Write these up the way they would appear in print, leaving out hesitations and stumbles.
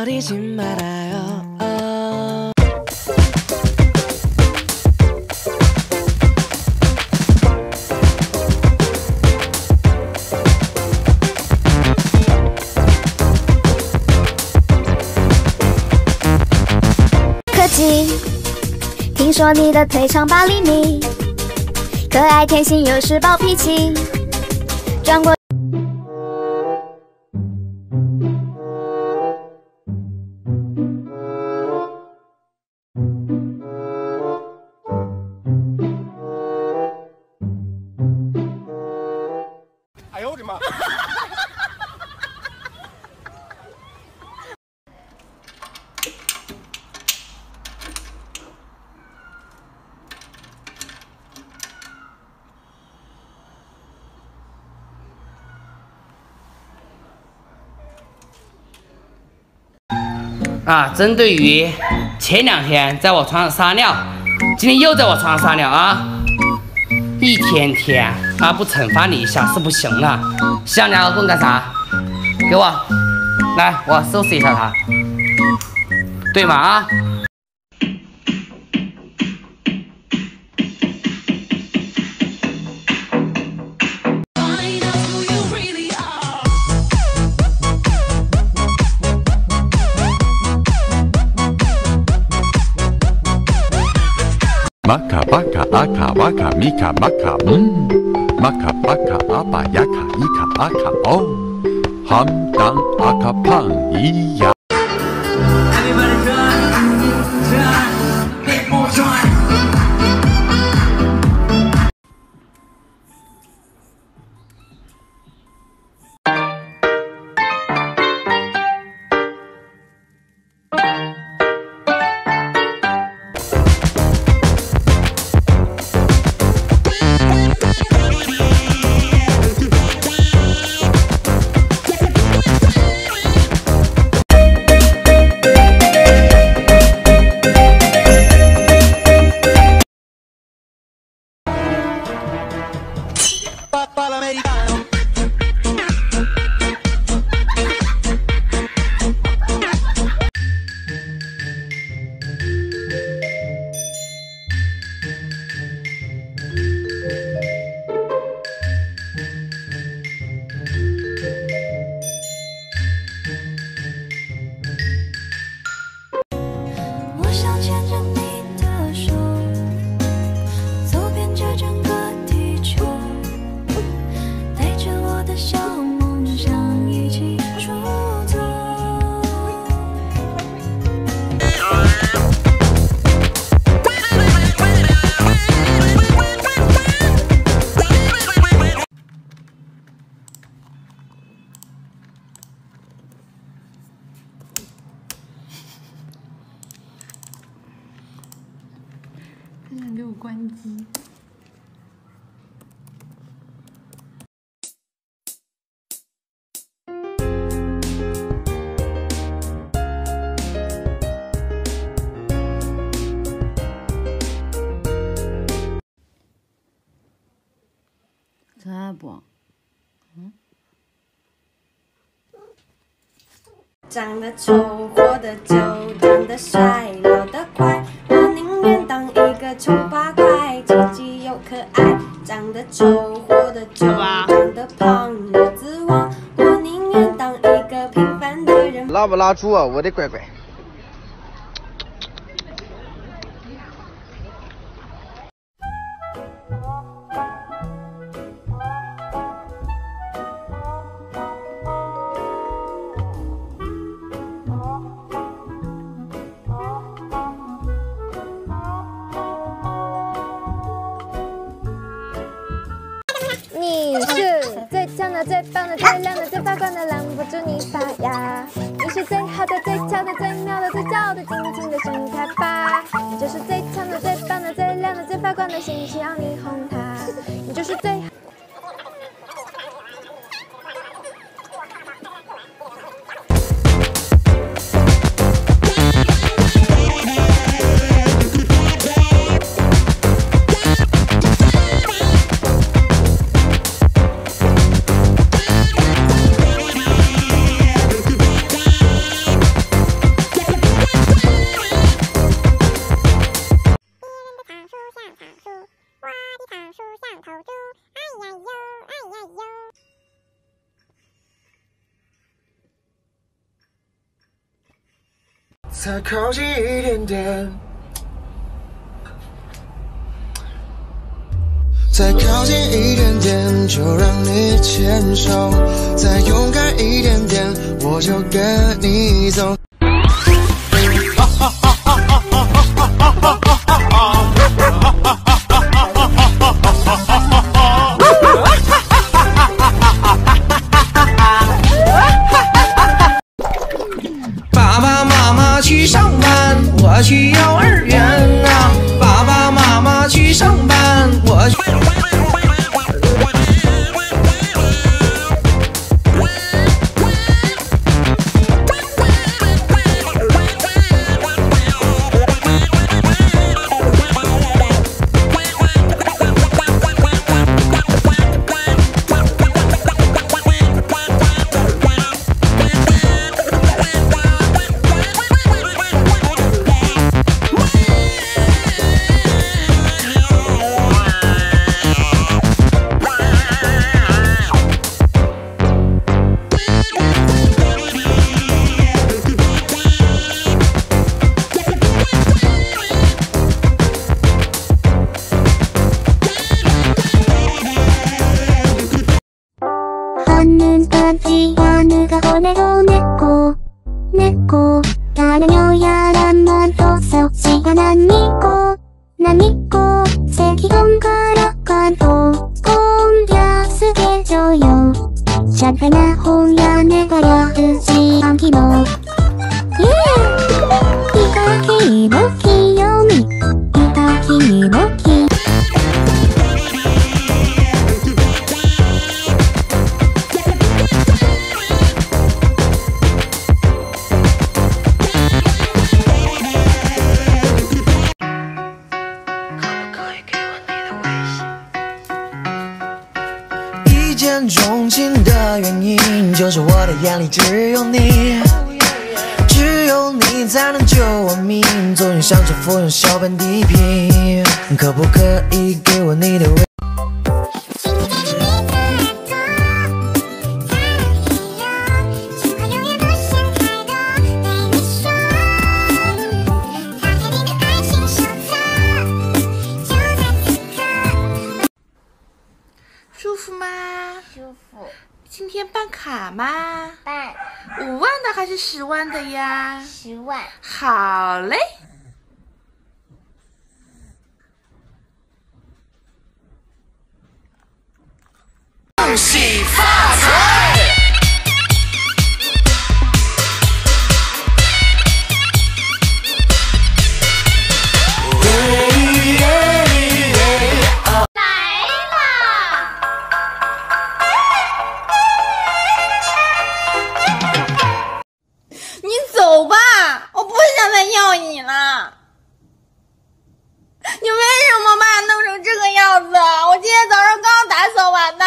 버리지 말아요. 柯基，听说你的腿长8厘米，可爱天性又是暴脾气，转过。 哎呦我的妈！ 针对于前2天在我床上撒尿，今天又在我床上撒尿啊！一天天不惩罚你一下是不行的。想2个棍干啥？给我，来，我收拾一下他，对吗啊？ Maka baka aka waka mika maka Maka baka apa yaka ika aka oh Ham dang aka pang iya Everybody run, make more joy. 他想给我关机。可爱不？ 长得丑，活得久，长得帅，老得快。我宁愿当一个丑八怪，积极又可爱。长得丑，活得久，长得胖又自我。我宁愿当一个平凡的人。 拉不拉住啊，我的乖乖？ 你是最强的、最棒的、最亮的、最发光的，拦不住你发芽。你是最好的、最强的、最妙的、最骄傲的，尽情的盛开吧。你就是最强的、最棒的、最亮的、最发光的星星，让你红它。你就是最。 再靠近一点点，再靠近一点点，就让你牵手，再勇敢一点点，我就跟你走。爸爸妈妈去上班，我去幼儿园啊！爸爸妈妈去上班，我去。 하늘까지 하늘가 보내고 내고 다른 여야란만 또 썩지가 난 믿고 세기공 걸어가도 공야 쓰게 줘요 샷하나 홍야 내가 여드지 않기로 이거 기복이요미 이거 기복이一见钟情的原因，就是我的眼里只有你，只有你才能救我命。总有想着服用小本地平，可不可以给我你的微？ 舒服吗？ 舒服。 今天办卡吗？ 办。 5万的还是10万的呀 ？10万。 好嘞。 恭喜发财！ 你走吧，我不想再要你了。你为什么把它弄成这个样子？我今天早上刚打扫完的。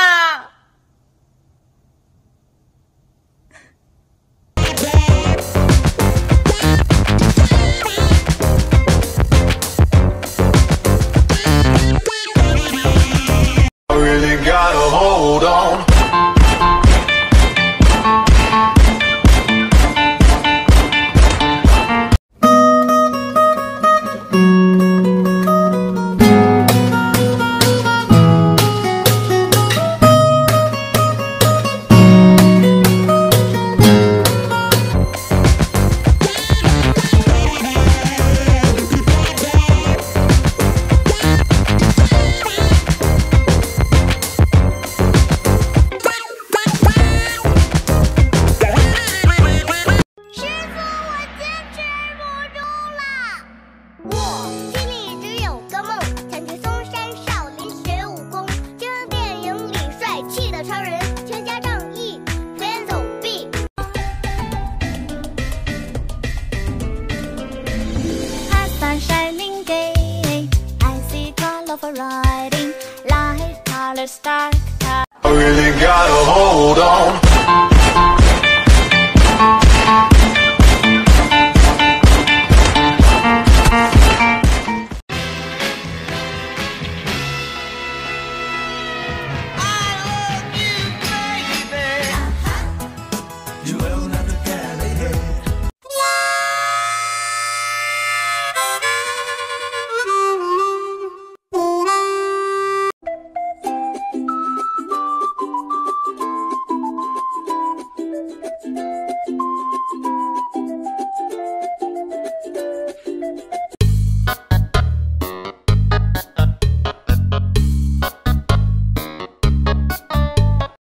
Riding, light colors, dark. I really gotta hold on.